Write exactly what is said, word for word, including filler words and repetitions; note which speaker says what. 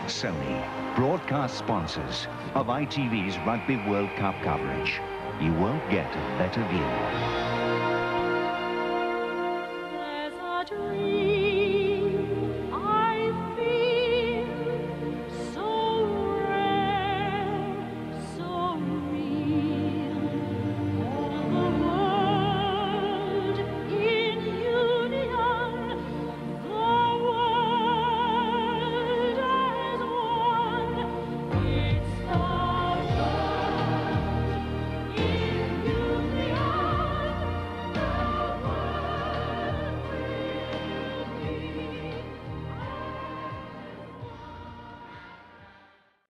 Speaker 1: Sony, broadcast sponsors of I T V's Rugby World Cup coverage. You won't get a better view.